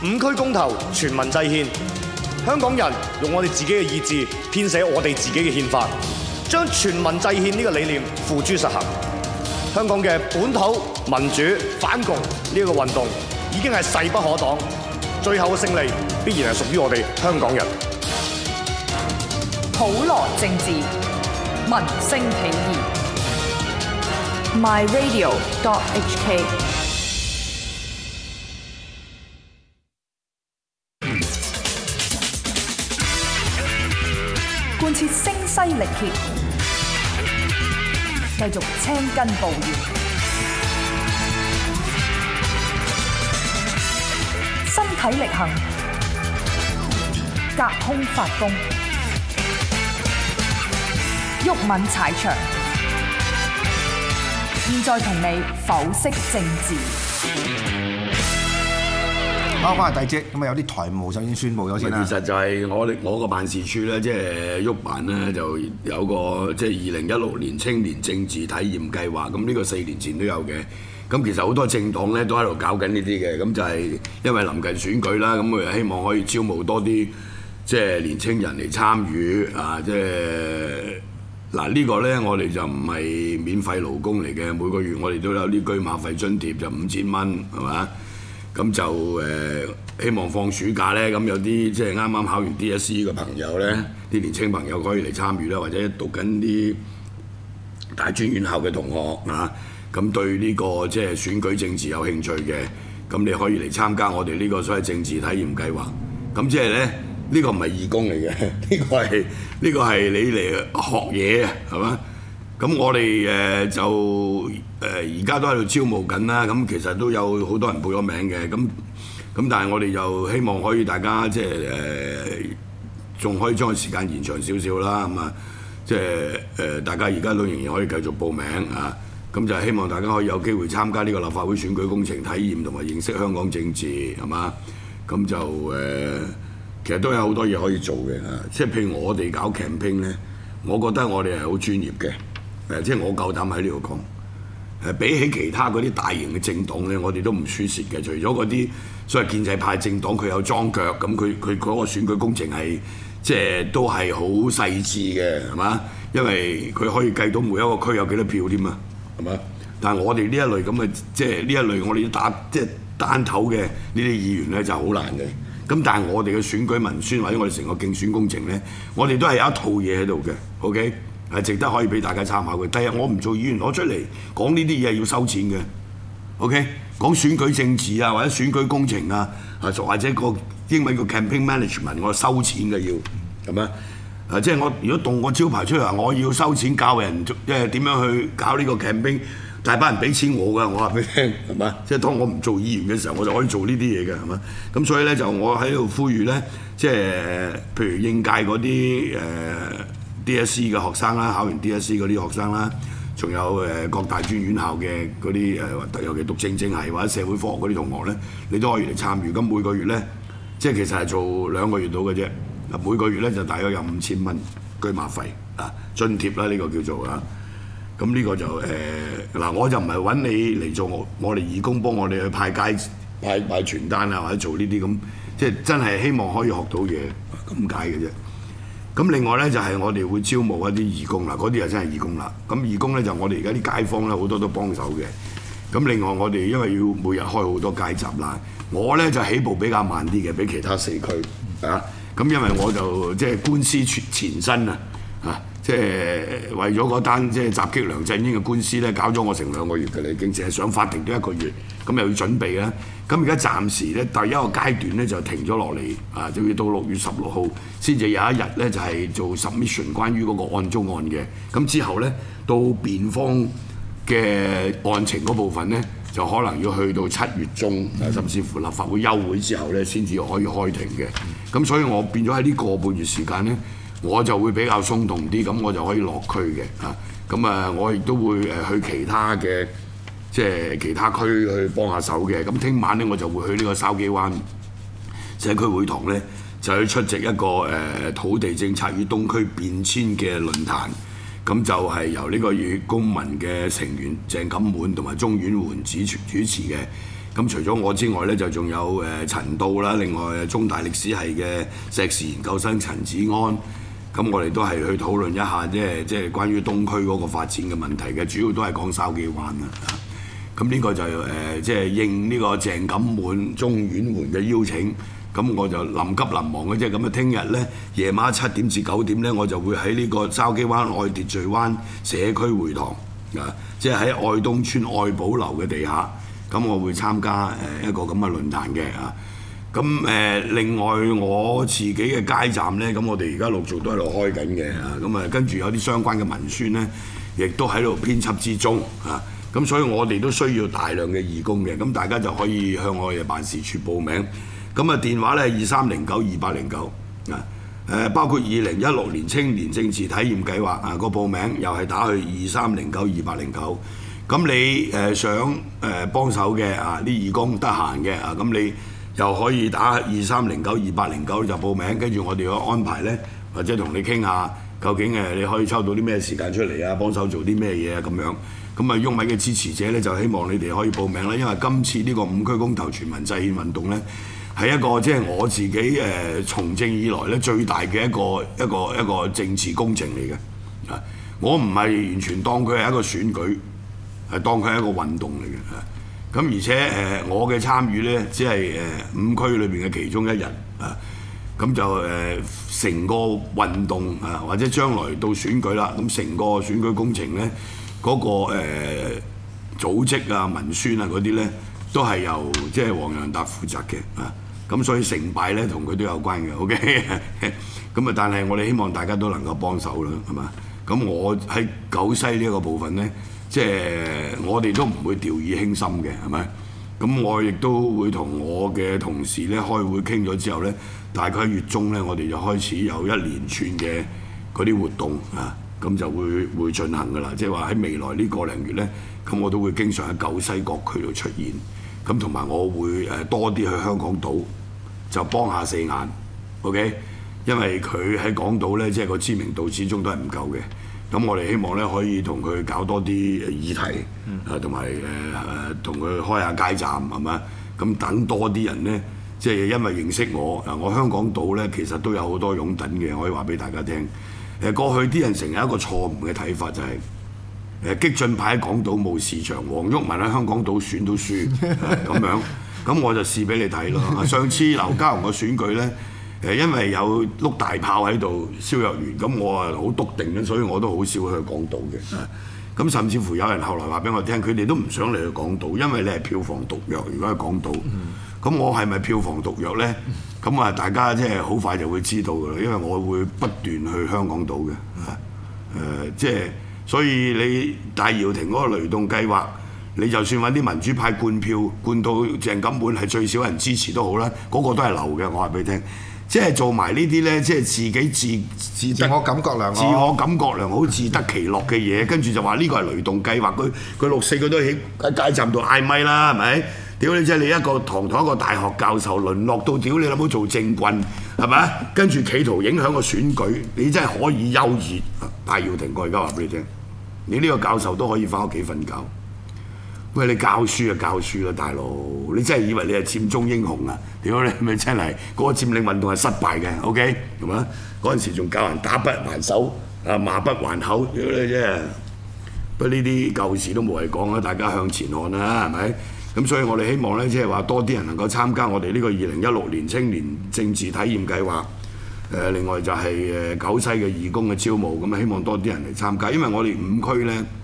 5區公投，全民制憲，香港人用我哋自己嘅意志編寫我哋自己嘅憲法，將全民制憲呢個理念付諸實行。香港嘅本土民主反共呢個運動已經係勢不可擋，最後嘅勝利必然係屬於我哋香港人。 普羅政治，民聲起義。myradio.hk貫徹聲嘶力竭，繼續青筋暴現，身體力行，隔空發功，毓民踩場。現在同你剖析政治。 翻返嚟第二節，咁啊有啲台務首先宣佈咗先啦。 其實就係我個辦事處咧，即係毓辦咧，就有個即係2016年青年政治體驗計劃。咁呢個4年前都有嘅。咁其實好多政黨咧都喺度搞緊呢啲嘅。咁就係因為臨近選舉啦，咁佢希望可以招募多啲即係年青人嚟參與啊！即係嗱呢個咧，我哋就唔係免費勞工嚟嘅，每個月我哋都有啲居馬費津貼，就5000蚊，係嘛？咁就希望放暑假咧，咁有啲即係啱啱考完 DSE 嘅朋友咧，啲年青朋友可以嚟參與啦，或者讀緊啲大專院校嘅同學啊，咁對呢個即係選舉政治有興趣嘅，咁你可以嚟參加我哋呢個所謂政治體驗計劃。咁即係咧，呢個唔係義工嚟嘅，呢個係你嚟學嘢啊，係嘛？咁我哋就而家都喺度招募緊啦，咁其實都有好多人報咗名嘅，咁但係我哋就希望可以大家即係仲可以將個時間延長少少啦，咁啊即係大家而家都仍然可以繼續報名啊，咁就係希望大家可以有機會參加呢個立法會選舉工程體驗同埋認識香港政治係嘛，咁就其實都有好多嘢可以做嘅啊，即係譬如我哋搞 campaign 咧，我覺得我哋係好專業嘅。即係我夠膽喺呢度講，比起其他嗰啲大型嘅政黨咧，我哋都唔輸蝕嘅。除咗嗰啲所謂建制派政黨，佢有裝腳，咁佢嗰個選舉工程係即係都係好細緻嘅，係嘛？因為佢可以計到每一個區有幾多票添啊，係嘛？但係我哋呢一類咁嘅，即係呢一類我哋打即係單頭嘅呢啲議員咧就好難嘅。咁但係我哋嘅選舉文宣或者我哋成個競選工程咧，我哋都係有一套嘢喺度嘅 ，OK？係值得可以俾大家參考嘅。第日我唔做議員攞出嚟講呢啲嘢要收錢嘅 ，OK？ 講選舉政治啊，或者選舉工程啊，或者個英文叫 campaign management， 我收錢嘅要，係咪？即係我如果動個招牌出嚟話，我要收錢教人即係點樣去搞呢個 campaign， 大班人俾錢我㗎，我話俾你聽，係嘛？即係當我唔做議員嘅時候，我就可以做呢啲嘢嘅，係嘛？咁所以咧就我喺度呼籲咧，即係譬如應屆嗰啲DSE 嘅學生啦，考完 DSE 嗰啲學生啦，仲有各大專院校嘅嗰啲尤其讀政系或者社會科學嗰啲同學咧，你都可以嚟參與。咁每個月咧，即係其實係做2個月到嘅啫。每個月咧就大約有5000蚊居馬費啊津貼啦，呢個叫做啊。咁呢個就嗱，我就唔係揾你嚟做我哋義工幫我哋去派傳單啊，或者做呢啲咁，即係真係希望可以學到嘢咁解嘅啫。咁另外咧就係我哋會招募一啲義工啦，嗰啲就真係義工啦。咁義工咧就我哋而家啲街坊咧好多都幫手嘅。咁另外我哋因為要每日開好多街集啦，我咧就起步比較慢啲嘅，比其他4區啊。咁因為我就即係官司纏身啊，即係為咗嗰單即係襲擊梁振英嘅官司咧，搞咗我成2個月嘅啦，已經淨係上法庭都1個月，咁又要準備啦。咁而家暫時咧第一個階段咧就停咗落嚟，啊，就要到6月16號先至有一日咧就係做 submission 關於嗰個案中案嘅。咁之後咧到辯方嘅案情嗰部分咧，就可能要去到7月中，甚至乎立法會休會之後咧先至可以開庭嘅。咁所以我變咗喺呢個半月時間咧，我就會比較鬆動啲，咁我就可以落區嘅啊。咁啊，我亦都會去其他嘅即係其他區去幫下手嘅。咁聽晚咧，我就會去呢個筲箕灣社區會堂咧，就去出席一個土地政策與東區變遷嘅論壇。咁就係由呢個熱血公民嘅成員鄭錦滿同埋中院換子主持嘅。 咁除咗我之外咧，就仲有陳道啦，另外中大歷史系嘅碩士研究生陳子安。咁我哋都係去討論一下，即係關於東區嗰個發展嘅問題嘅，主要都係講筲箕灣啦。咁呢個就即係應呢個鄭錦滿中院門嘅邀請，咁我就臨急臨忙嘅啫。咁啊，聽日咧夜晚7點至9點咧，我就會喺呢個筲箕灣愛秩序灣社區會堂啊，即係喺愛東村愛寶樓嘅地下。咁我會參加一個咁嘅論壇嘅啊。咁另外我自己嘅街站咧，咁我哋而家陸續都喺度開緊嘅啊。咁啊，跟住有啲相關嘅文宣咧，亦都喺度編輯之中啊。咁所以我哋都需要大量嘅義工嘅，咁大家就可以向我哋辦事處報名。咁啊，電話咧係23092809啊。包括2016年青年政治體驗計劃啊，個報名又係打去23092809。咁你想幫手嘅啊，啲義工得閒嘅啊，咁你又可以打23092809就報名，跟住我哋嘅安排咧，或者同你傾下究竟你可以抽到啲咩時間出嚟啊，幫手做啲咩嘢啊咁樣。咁啊，毓民嘅支持者咧就希望你哋可以報名啦，因為今次呢個5區公投全民制憲運動咧，係一個即係我自己從政以來咧最大嘅一個政治工程嚟嘅。啊，我唔係完全當佢係一個選舉，係當佢係一個運動嚟嘅。咁而且我嘅參與咧，只係5區裏邊嘅其中一人啊。咁就成個運動啊，或者將來到選舉啦，咁成個選舉工程咧，嗰個組織啊、文宣啊嗰啲咧，都係由即係黃洋達負責嘅啊。咁所以成敗咧同佢都有關嘅。OK， 咁啊，但係我哋希望大家都能夠幫手啦，係嘛？咁我喺九西呢一個部分咧，即係我哋都唔會掉以輕心嘅，係咪？咁我亦都會同我嘅同事咧開會傾咗之後咧，大概月中咧，我哋就開始有一連串嘅嗰啲活動啊，咁就會進行㗎啦。即係話喺未來呢個零月咧，咁我都會經常喺九西各區度出現。咁同埋我會多啲去香港島，就幫下四眼 ，OK？ 因為佢喺港島咧，即係個知名度始終都係唔夠嘅。咁我哋希望咧可以同佢搞多啲議題，同埋同佢開下街站係嘛？咁等多啲人咧，即係因為認識我我香港島咧其實都有好多擁躉嘅，可以話俾大家聽。過去啲人成日一個錯誤嘅睇法就係激進派喺港島冇市場，黃毓民喺香港島選都輸咁樣。咁我就試俾你睇咯。上次劉家雄個選舉咧。因為有碌大炮喺度蕭若元，咁我啊好篤定嘅，所以我都好少去港島嘅。咁甚至乎有人後來話俾我聽，佢哋都唔想嚟去港島，因為你係票房毒藥。如果喺港島，咁我係咪票房毒藥咧？咁啊，大家即係好快就會知道㗎啦，因為我會不斷去香港島嘅。即係所以你戴耀廷嗰個雷動計劃，你就算揾啲民主派灌票，灌到鄭錦滿係最少人支持都好啦，嗰個都係流嘅。我話俾你聽。即係做埋呢啲咧，即係自己自我感覺良好、 自我感覺良好、自得其樂嘅嘢，跟住就話呢個係雷動計劃。佢6、4個都喺街站度嗌咪啦，係咪？屌你！即係你一個堂堂一個大學教授，淪落到屌你老母做政棍，係咪？跟住企圖影響個選舉，你真係可以休業。戴耀廷，我而家話俾你聽，你呢個教授都可以翻屋企瞓覺。喂，你教書就教書啦，大佬！你真係以為你係佔中英雄啊？屌你咪真係嗰個佔領運動係失敗嘅 ，OK 係嘛？嗰陣時仲教人打不還手啊，罵不還口，屌你啫！不過呢啲舊事都冇謂講啦，大家向前看啦，係咪？咁所以我哋希望咧，即係話多啲人能夠參加我哋呢個2016年青年政治體驗計劃。另外就係九西嘅義工嘅招募，咁希望多啲人嚟參加，因為我哋5區咧。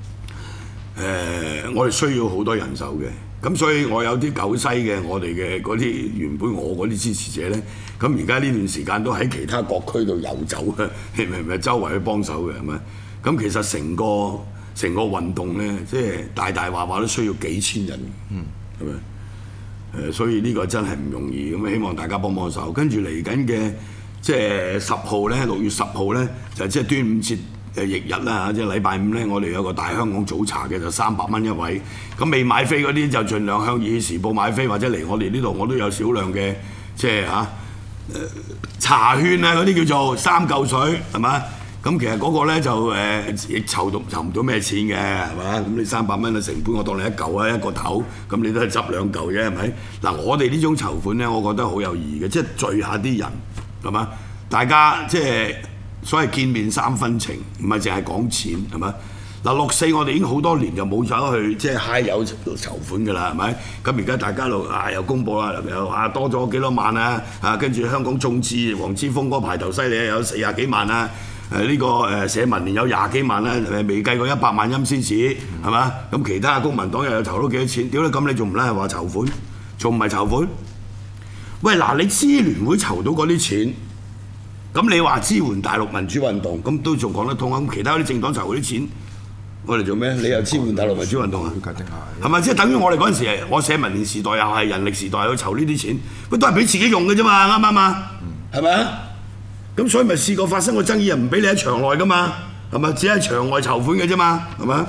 我哋需要好多人手嘅，咁所以我有啲九西嘅我哋嘅嗰啲原本我嗰啲支持者咧，咁而家呢段時間都喺其他各區度遊走嘅，係咪周圍去幫手嘅係咪？咁其實成個運動咧，即係大話都需要幾千人，係咪？所以呢個真係唔容易，咁希望大家幫幫手。跟住嚟緊嘅即係10號咧，6月10號咧，就即係端午節。翌日啦，即係禮拜5咧，我哋有個大香港早茶嘅，就300蚊一位。咁未買飛嗰啲就盡量向《熱血時報》買飛，或者嚟我哋呢度，我都有少量嘅即係茶券啊，嗰啲叫做3嚿水係嘛？ 咁其實嗰個咧就亦籌唔到咩錢嘅，係嘛？咁你300蚊嘅成本，我當你一嚿啊，一個頭，咁你都係執2嚿啫，係咪？嗱，我哋呢種籌款咧，我覺得好有意義嘅，即係聚下啲人，係嘛？大家即係所謂見面3分情，唔係淨係講錢，係咪？嗱，64我哋已經好多年就冇走去即係揩油籌款㗎啦，係咪？咁而家大家又公佈啦，又多咗幾多萬啊！跟住香港眾志黃之鋒嗰個排頭犀利，有40幾萬啊！呢個社民連有20幾萬啦，未計過100萬陰司紙，係嘛？咁其他公民黨又有籌到幾多錢？屌你咁你仲唔拉話籌款？仲唔係籌款？喂嗱，你支聯會籌到嗰啲錢，咁你話支援大陸民主運動，咁都仲講得通啊！咁其他嗰啲政黨籌嗰啲錢，我哋做咩？你又支援大陸民主運動啊？係咪？即係等於我哋嗰陣時，我社民連時代又係人力時代去籌呢啲錢，不都係俾自己用嘅啫嘛？啱唔啱啊？係咪啊？咁所以咪試過發生個爭議，又唔俾你喺場內噶嘛？係咪？只係場外籌款嘅啫嘛？係咪？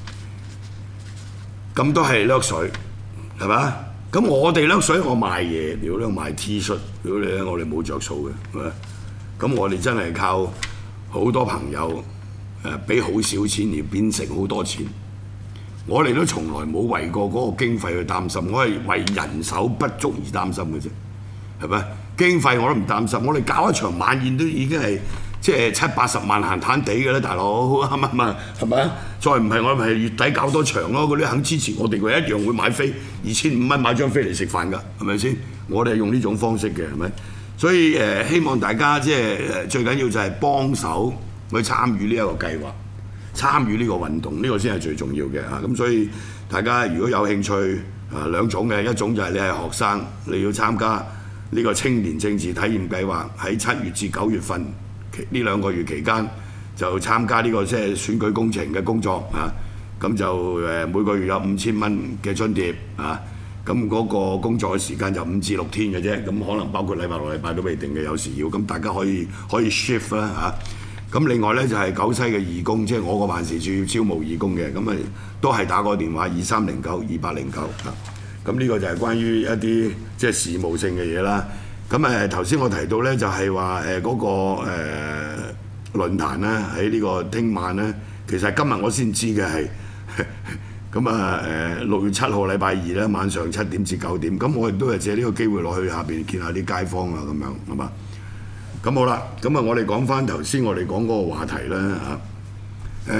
咁都係掠水，係咪？咁我哋掠水，我賣嘢，屌你賣 T 恤，屌你咧，我哋冇着數嘅，係咪？咁我哋真係靠好多朋友俾好少錢而變成好多錢。我哋都從來冇為過嗰個經費去擔心，我係為人手不足而擔心嘅啫，係咪？經費我都唔擔心，我哋搞一場晚宴都已經係即係70-80萬閒攤地嘅啦，大佬啱唔啱啊？係咪啊？再唔係我咪月底搞多場咯，嗰啲肯支持我哋佢一樣會買飛，2500蚊買張飛嚟食飯㗎，係咪先？我哋係用呢種方式嘅，係咪？所以希望大家即係最緊要就係幫手去參與呢一個計劃，參與呢個運動，呢個先係最重要嘅嚇。咁所以大家如果有興趣兩種嘅，一種就係你係學生，你要參加呢個青年政治體驗計劃，喺7月至9月份呢2個月期間就參加呢個即係選舉工程嘅工作啊。咁就每個月有5000蚊嘅津貼啊。咁嗰個工作嘅時間就5至6天嘅啫，咁可能包括禮拜6、禮拜都未定嘅，有時要咁大家可以 shift 啦嚇。咁另外咧就係九西嘅義工，即係我個辦事處要招募義工嘅，咁啊都係打個電話23092809啊。咁呢個就係關於一啲即係事務性嘅嘢啦。咁頭先我提到咧就係話嗰個論壇咧喺呢個聽晚咧，其實今日我先知嘅係咁6月7號禮拜2咧晚上7點至9點，咁我亦都係借呢個機會落去下邊見下啲街坊啊咁樣，係嘛？咁好啦，咁我哋講翻頭先我哋講嗰個話題啦嚇。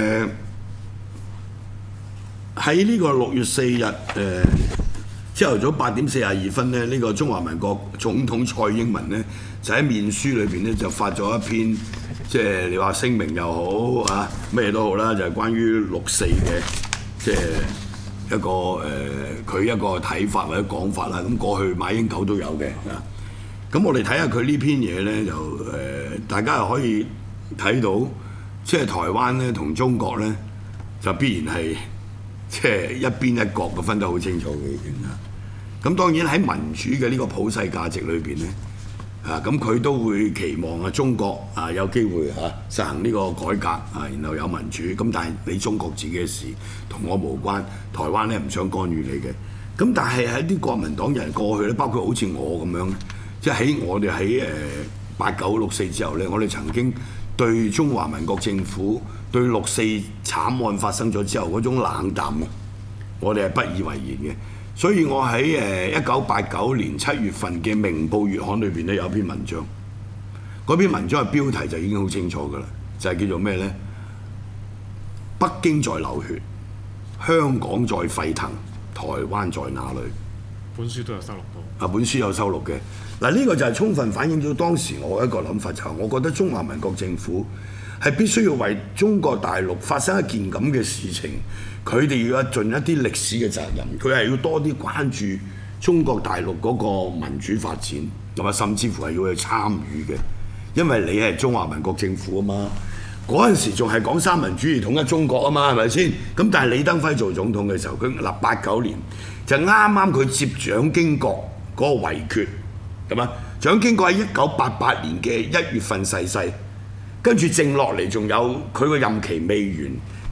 喺呢個6月4日朝頭早8點42分咧，呢個中華民國總統蔡英文咧就喺面書裏邊咧就發咗一篇，即係你話聲明又好啊，咩都好啦，就係關於64嘅，即係一個佢一個睇法或者講法啦。咁過去馬英九都有嘅啊。咁我哋睇下佢呢篇嘢咧，就大家又可以睇到，即係台灣咧同中國咧就必然係即係一邊一國嘅，分得好清楚嘅已經啊。咁當然喺民主嘅呢個普世價值裏邊咧，咁佢都會期望啊中國有機會實行呢個改革然後有民主。咁但係你中國自己嘅事同我無關，台灣咧唔想干預你嘅。咁但係喺啲國民黨人過去咧，包括好似我咁樣，即係我哋喺8964之後咧，我哋曾經對中華民國政府對64慘案發生咗之後嗰種冷淡啊，我哋係不以為然嘅。所以我喺1989年7月份嘅《明報月刊》裏邊咧有一篇文章，嗰篇文章嘅標題就已經好清楚㗎啦，就係叫做咩呢？北京在流血，香港在沸騰，台灣在哪裏？ 本書都有收錄到。 本書有收錄嘅。嗱，呢個就係充分反映咗當時我一個諗法，就係我覺得中華民國政府係必須要為中國大陸發生一件咁嘅事情，佢哋要盡一啲歷史嘅責任，佢係要多啲關注中國大陸嗰個民主發展，同埋甚至乎係要去參與嘅，因為你係中華民國政府啊嘛。嗰陣時仲係講三民主義統一中國啊嘛，係咪先？咁但係李登輝做總統嘅時候，佢89年就啱啱佢接蔣經國嗰個遺決，係嘛？蔣經國喺1988年嘅1月份逝世，跟住剩落嚟仲有佢個任期未完，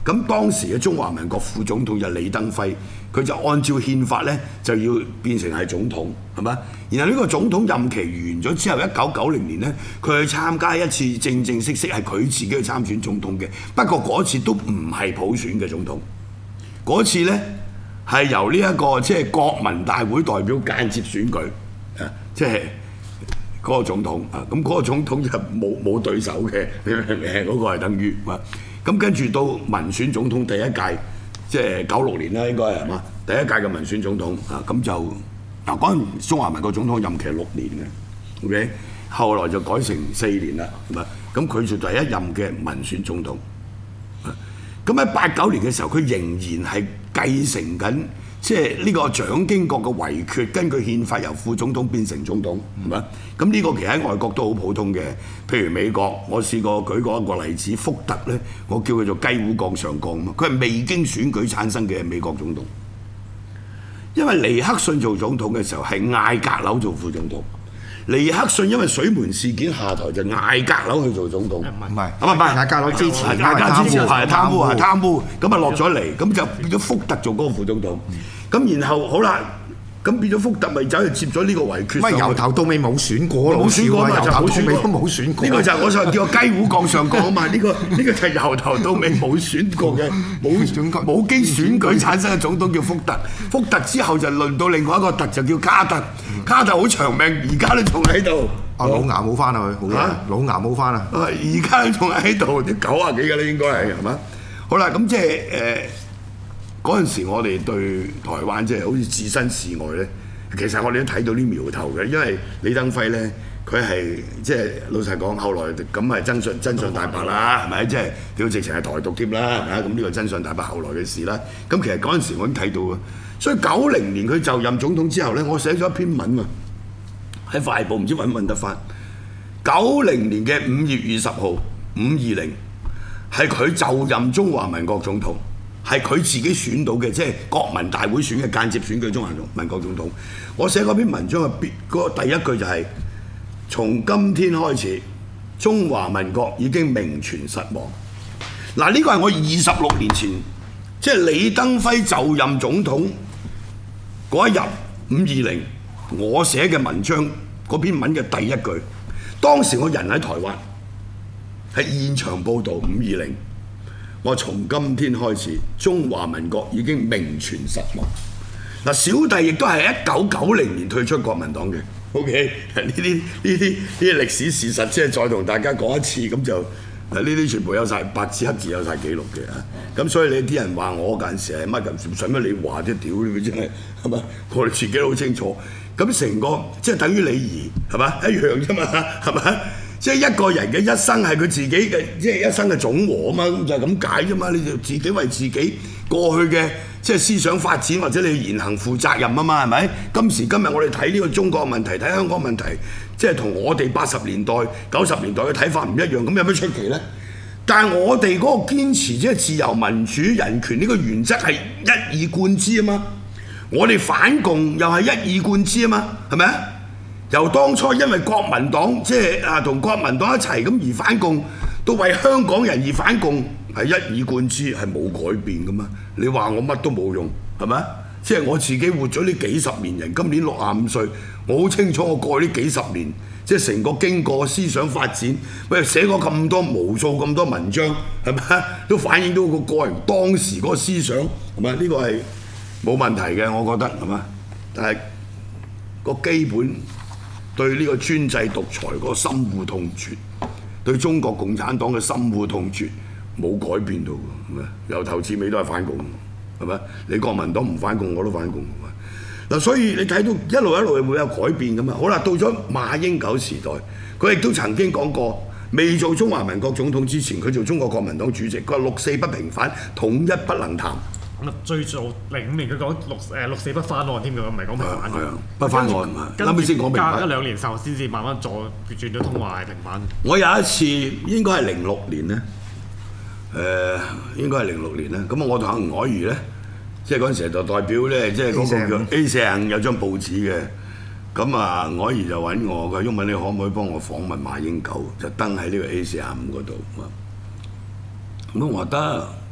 咁當時嘅中華民國副總統就李登輝，佢就按照憲法咧就要變成係總統，係咪？然後呢個總統任期完咗之後，1990年咧，佢去參加一次正式係佢自己去參選總統嘅。不過嗰次都唔係普選嘅總統，嗰次咧係由呢一個即係國民大會代表間接選舉啊，即係嗰個總統啊。咁嗰個總統就冇對手嘅，你明唔明？嗰個係等於啊。咁跟住到民選總統第一屆，即係96年啦，應該係嘛？第一屆嘅民選總統啊，咁就嗱嗰陣中華民國總統任期係6年嘅 ，OK， 後來就改成4年啦，係咪？咁佢做第一任嘅民選總統。咁喺89年嘅時候，佢仍然係繼承緊即係呢個蔣經國嘅遺缺，根據憲法由副總統變成總統，係咪？咁呢個其實喺外國都好普通嘅，譬如美國，我試過舉過一個例子，福特咧，我叫佢做雞糊降上降嘛，佢係未經選舉產生嘅美國總統，因為尼克遜做總統嘅時候係艾格紐做副總統。尼克遜因為水門事件下台，就艾格紐去做總統， 唔係艾格紐支持， 艾格紐支持係貪污，咁啊落咗嚟，咁就變咗福特做嗰個副總統。咁然後好啦，咁變咗福特咪走去接咗呢個遺缺。 乜由頭到尾冇選過， 冇選過嘛，就冇選過， 都冇選過。 呢個就係我想叫個雞糊降上降啊嘛！呢個就係由頭到尾冇選過嘅，冇經選舉產生嘅總統叫福特。福特之後就輪到另外一個特就叫卡特。卡特好長命，而家都仲喺度。 老牙冇翻啊佢，老牙冇翻啊！ 而家都仲喺度，啲90幾嘅啦，應該係嘛？好啦，咁即係嗰陣時，我哋對台灣即係好似置身事外咧。其實我哋都睇到啲苗頭嘅，因為李登輝咧，佢係即係老實講，後來咁係真相大白啦，係咪？即係屌直情係台獨添啦，係咪？咁呢個真相大白後來嘅事啦。咁其實嗰陣時我已經睇到嘅，所以90年佢就任總統之後咧，我寫咗一篇文啊，喺快報唔知揾唔揾得翻。90年嘅5月20號520係佢就任中華民國總統。係佢自己選到嘅，即係國民大會選嘅間接選舉中華民國總統。我寫嗰篇文章嘅第一句就係：從今天開始，中華民國已經名存實亡。嗱，呢個係我26年前，即係李登輝就任總統嗰一日520，我寫嘅文章嗰篇文嘅第一句。當時我人喺台灣，係現場報導520。我從今天開始，中華民國已經名存實亡。嗱，小弟亦都係1990年退出國民黨嘅。OK， 呢啲歷史事實，即係再同大家講一次，咁就呢啲全部有晒白紙黑字，有晒記錄嘅。咁所以你啲人話我嗰陣時係乜咁，使乜你話啫？屌你真係咪？我哋自己都好清楚。咁成個即係等於李儀係嘛一樣啫嘛，係咪？即係一個人嘅一生係佢自己嘅，即係一生嘅總和啊嘛，咁就係咁解啫嘛。你就自己為自己過去嘅即係思想發展或者你言行負責任啊嘛，係咪？今時今日我哋睇呢個中國問題，睇香港問題，即係同我哋80年代、90年代嘅睇法唔一樣，咁有咩出奇呢？但係我哋嗰個堅持即係自由民主人權呢個原則係一以貫之啊嘛。我哋反共又係一以貫之啊嘛，係咪啊？由當初因為國民黨即係同國民黨一齊咁而反共，到為香港人而反共，係一以貫之，係冇改變噶嘛。你話我乜都冇用，係咪？即係我自己活咗呢幾十年人，今年65歲，我好清楚我過去呢幾十年，即係成個經過思想發展，喂寫過咁多無數咁多文章，係咪？都反映到個人當時嗰個思想，係咪？呢個係冇問題嘅，我覺得係嘛？但係個基本。對呢個專制獨裁嗰個深惡痛絕，對中國共產黨嘅深惡痛絕冇改變到嘅，係咪？由頭至尾都係反共，係咪？你國民黨唔反共，我都反共，嗱，所以你睇到一路會有改變㗎嘛。好啦，到咗馬英九時代，佢亦都曾經講過，未做中華民國總統之前，佢做中國國民黨主席，佢話6·4不平反，統一不能談。 最早05年佢講6·4不翻案添㗎，唔係講平反。係啊， 不翻案。後尾先講平反。 隔1-2年後先至慢慢轉咗通話係平反。 我有一次應該係06年咧，應該係06年咧。咁我同阿吳靄儀咧，即係嗰陣時就代表咧，即係嗰個叫 A45有張報紙嘅。咁啊，吳靄儀就揾我，佢毓民你可唔可以幫我訪問馬英九，就登喺呢個 A45嗰度。咁我話得。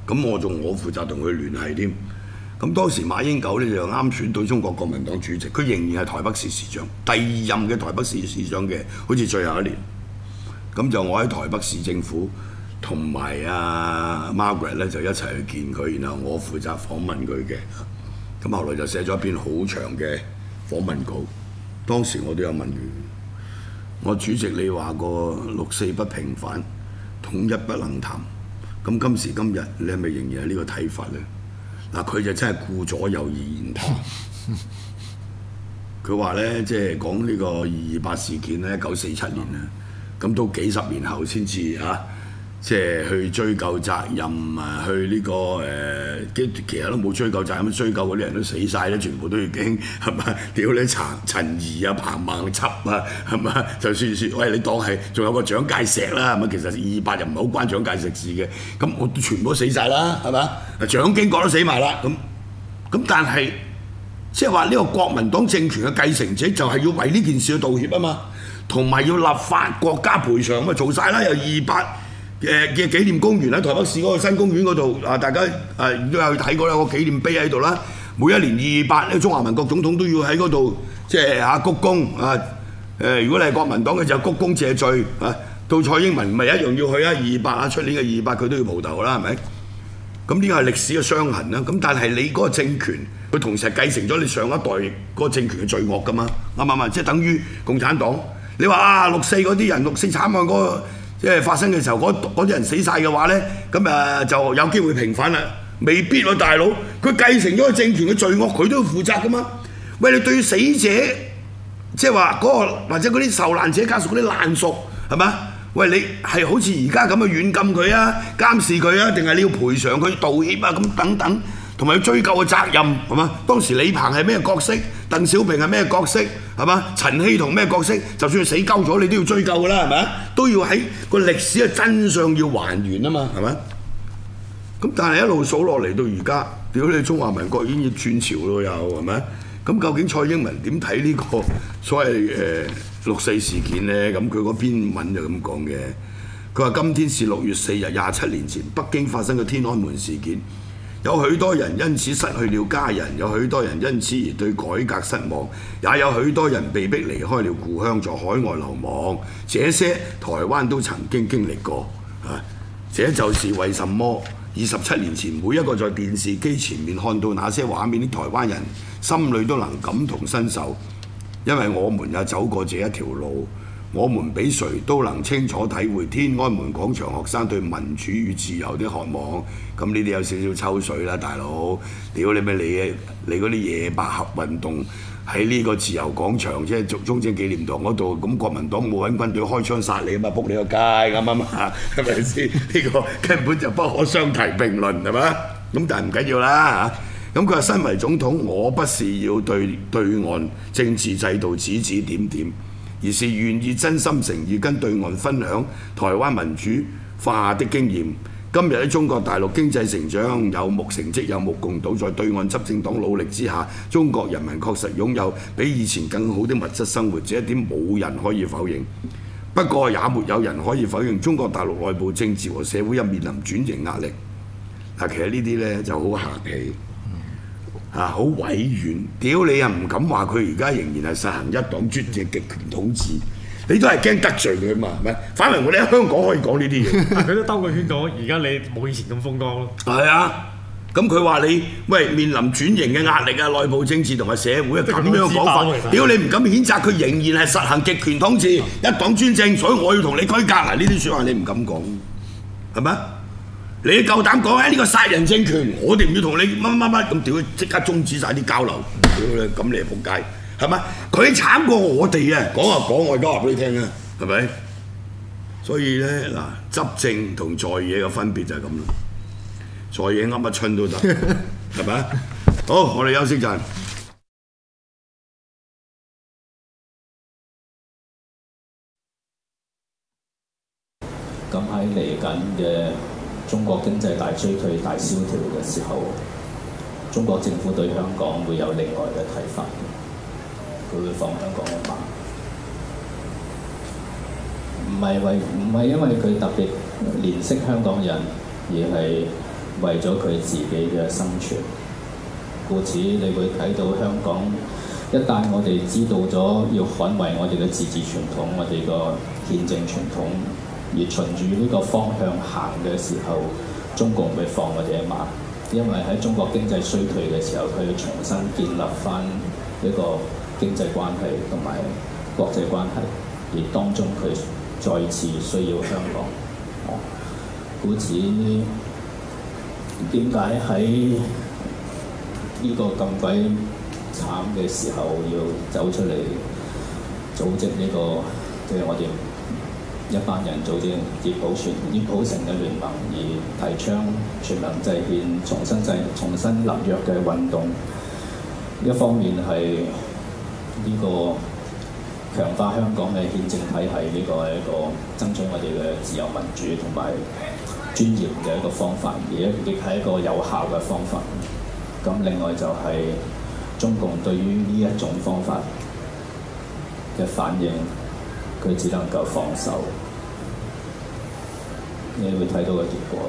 咁我負責同佢聯繫添。咁當時馬英九咧就啱選到中國國民黨主席，佢仍然係台北市市長，第2任嘅台北市市長嘅，好似最後一年。咁就我喺台北市政府同埋阿 Margaret 咧就一齊去見佢，然後我負責訪問佢嘅。咁後來就寫咗一篇好長嘅訪問稿。當時我都有問佢，我主席你話過6·4不平反，統一不能談。咁今時今日你係咪仍然係呢個睇法咧？嗱，佢就真係顧左右而言他。佢話咧，即係講呢個228事件咧，1947年咧，咁都幾十年後先至嚇，即係去追究責任啊，去呢個其實都冇追究責任，追究嗰啲人都死晒咧，全部都已經係咪？屌你陳儀啊、彭孟緝啊，係咪？就算説喂，你當係仲有個蔣介石啦，係咪？其實228又唔係好關蔣介石事嘅，咁我全部都死晒啦，係咪？蔣經國都死埋啦，咁但係即係話呢個國民黨政權嘅繼承者就係要為呢件事去道歉啊嘛，同埋要立法國家賠償咁啊做晒啦，又228嘅紀念公園喺台北市嗰個新公園嗰度啊，大家都有睇過有個紀念碑喺度啦。每一年228咧，中華民國總統都要喺嗰度即係鞠躬啊。如果你係國民黨嘅就鞠躬謝罪啊。到蔡英文咪一樣要去啊，228啊，出年嘅228佢都要蒲頭啦，係咪？咁呢個係歷史嘅傷痕啦。咁但係你嗰個政權，佢同時係繼承咗你上一代嗰個政權嘅罪惡㗎嘛，啱唔啱啊？即係等於共產黨，你話啊6·4嗰啲人6·4慘案嗰個即係發生嘅時候，嗰啲人死晒嘅話咧，咁就有機會平反啦。未必喎，大佬，佢繼承咗個政權嘅罪惡，佢都要負責㗎嘛。喂，你對死者即係話嗰個或者嗰啲受難者家屬嗰啲爛屬係嘛？喂，你係好似而家咁嘅軟禁佢啊、監視佢啊，定係你要賠償佢、道歉啊咁等等，同埋要追究嘅責任係嘛？當時李鵬係咩角色？鄧小平係咩角色？係嘛？陳希同咩角色？就算佢死鳩咗，你都要追究㗎啦，係咪？都要喺個歷史嘅真相要還原啊嘛，係咪？咁但係一路數落嚟到而家，屌你中華民國已經要轉朝咯，又係咪？咁究竟蔡英文點睇呢個所謂6·4事件呢？咁佢嗰篇文就咁講嘅，佢話今天是6月4日27年前北京發生嘅天安門事件，有許多人因此失去了家人，有許多人因此而對改革失望，也有許多人被迫離開了故鄉，在海外流亡。這些台灣都曾經經歷過啊！這就是為什麼27年前每一個在電視機前面看到那些畫面的台灣人心裏都能感同身受，因為我們也走過這一條路，我們比誰都能清楚體會天安門廣場學生對民主與自由的渴望。咁呢啲有少少抽水啦，大佬！屌你咩你嗰啲夜百合運動喺呢個自由廣場即係中正紀念堂嗰度，咁國民黨冇揾軍隊開槍殺你啊嘛，仆你個街啱唔啱啊？係咪先？呢個根本就不可相提並論係嘛？咁但係唔緊要啦嚇。咁佢話身為總統，我不是要對岸政治制度指指點點，而是願意真心誠意跟對岸分享台灣民主化的經驗。今日喺中國大陸經濟成長有目成績有目共睹，在對岸執政黨努力之下，中國人民確實擁有比以前更好的物質生活，這一點冇人可以否認。不過也沒有人可以否認中國大陸內部政治和社會又面臨轉型壓力。嗱，其實呢啲呢就好客氣。好委婉，屌你又唔敢話佢而家仍然係實行一黨專政極權統治，你都係驚得罪佢嘛，係咪？反為我哋喺香港可以講呢啲嘢， 但佢都兜個圈講，而家你冇以前咁風光咯。 係啊，咁佢話你喂面臨轉型嘅壓力啊，內部政治同埋社會啊咁樣講法，屌你唔敢譴責佢仍然係實行極權統治、一黨專政，所以我要同你區隔啊！呢啲説話你唔敢講，係咪？你夠膽講呢個殺人政權，我哋唔要同你乜咁，屌即刻終止晒啲交流，屌你咁你係仆街，係咪？佢慘過我哋啊！講就講，我而家話俾你聽啊，係咪？所以咧嗱，執政同在野嘅分別就係咁啦，在野噏乜春都得，係咪？好，我哋休息陣。 咁喺嚟緊嘅中國經濟大衰退、大蕭條嘅時候，中國政府對香港會有另外嘅睇法，佢會放香港一馬。唔係因為佢特別憐惜香港人，而係為咗佢自己嘅生存。故此，你會睇到香港一旦我哋知道咗要捍衛我哋嘅自治傳統、我哋個憲政傳統，而循住呢個方向行嘅時候，中共會放我哋一馬。因為喺中國經濟衰退嘅時候，佢要重新建立翻一個經濟關係同埋國際關係，而當中佢再次需要香港。故此，點解喺呢個咁鬼慘嘅時候要走出嚟組織呢個，即係我哋一班人組織熱普城嘅聯盟，而提倡全民制憲、重新立約嘅運動。一方面係呢個強化香港嘅憲政體系，呢個係一個爭取我哋嘅自由民主同埋尊嚴嘅一個方法，而亦係一個有效嘅方法。咁另外就係中共對於呢一種方法嘅反應，佢只能夠放手。你會睇到個結果。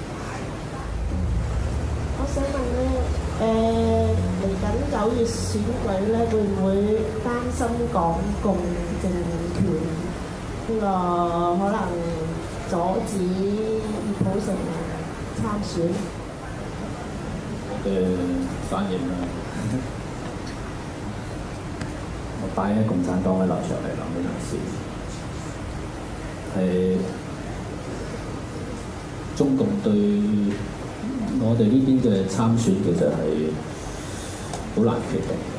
我想問咧，嚟緊9月選舉咧，會唔會擔心港共政權呢個可能阻止熱普城參選？ 反應啦，我擺喺共產黨嘅立場嚟諗呢件事，係中共對我哋呢邊嘅參選其實係好難決定嘅。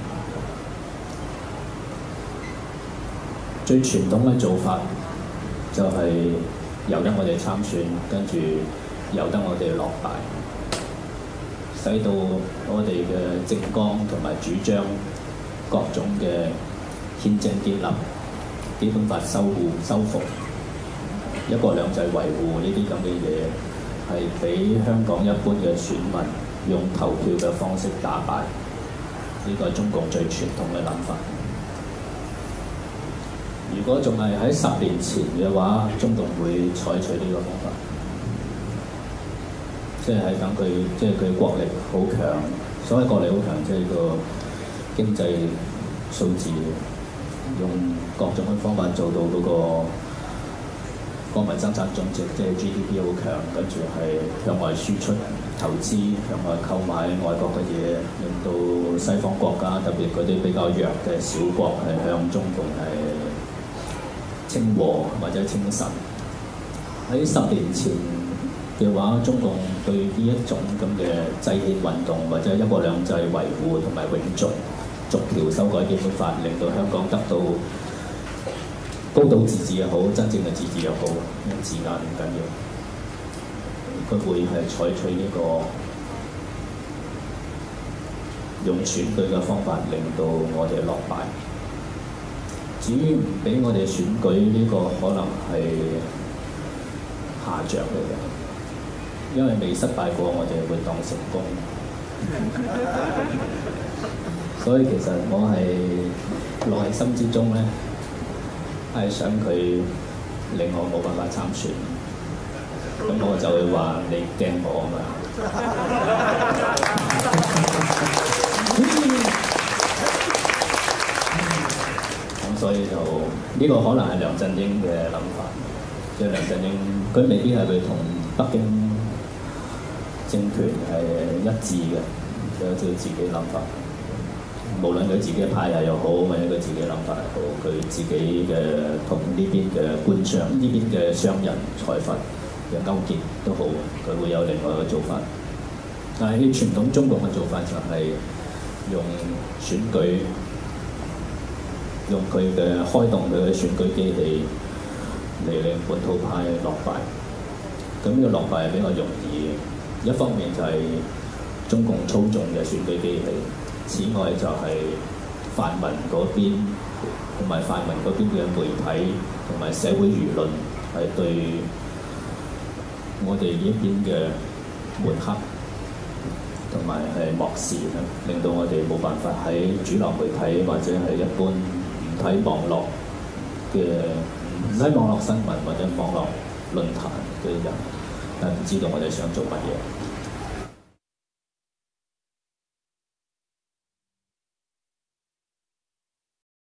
最傳統嘅做法就係由得我哋參選，跟住由得我哋落敗。使到我哋嘅政綱同埋主張各種嘅憲政建立、基本法修復、一國兩制維護呢啲咁嘅嘢，係俾香港一般嘅選民用投票嘅方式打敗。呢個係中共最傳統嘅諗法。如果仲係喺10年前嘅話，中共會採取呢個方法。即係等佢，即係佢國力好強。所謂國力好強，即係個經濟數字用各種嘅方法做到嗰個國民生產總值，即係 GDP 好強，跟住係向外輸出投資，向外購買外國嘅嘢，令到西方國家，特別嗰啲比較弱嘅小國係向中共係稱和或者稱臣。喺10年前嘅話，中共對呢一種咁嘅制憲運動或者一國兩制維護同埋永續，逐條修改基本法，令到香港得到高度自治又好，真正嘅自治又好，字眼唔緊要，佢會係採取呢個用選舉嘅方法，令到我哋落敗。至於唔俾我哋選舉呢個，可能係下著嚟嘅。因為未失敗過，我哋會當成功。所以其實我係內心之中咧，係想佢令我冇辦法參選。咁我就會話你驚我啊嘛。咁所以就呢個可能係梁振英嘅諗法，即係梁振英佢未必係佢同北京政權係一致嘅，佢有自己諗法。無論佢自己嘅派系又好，或者佢自己嘅諗法又好，佢自己嘅同呢邊嘅官商、呢邊嘅商人財閥嘅勾結都好，佢會有另外一個做法。但係啲傳統中國嘅做法就係用選舉，用佢嘅開動佢嘅選舉機器嚟令本土派落敗。咁呢個落敗係比較容易嘅。一方面就係中共操縱嘅選舉機器，此外就係泛民嗰邊同埋泛民嗰邊嘅媒體同埋社會輿論係對我哋呢邊嘅抹黑同埋係漠視啦，令到我哋冇辦法喺主流媒體或者係一般唔睇網絡嘅唔睇網絡新聞或者網絡論壇嘅人唔知道我哋想做乜嘢。